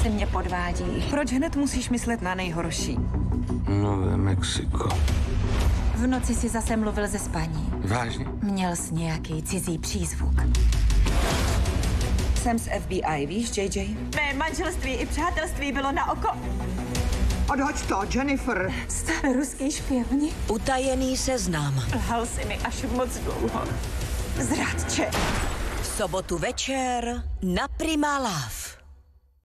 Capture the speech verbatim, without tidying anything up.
Asi mě podvádí. Proč hned musíš myslet na nejhorší? Nové Mexiko. V noci si zase mluvil ze spaní. Vážně? Měl jsi nějaký cizí přízvuk. Jsem z F B I, víš, J J? Mé manželství i přátelství bylo na oko. Odhoď to, Jennifer. Jste ruský špioni. Utajený seznam. Lhal si mi až moc dlouho. Zrádče. V sobotu večer na Prima Love.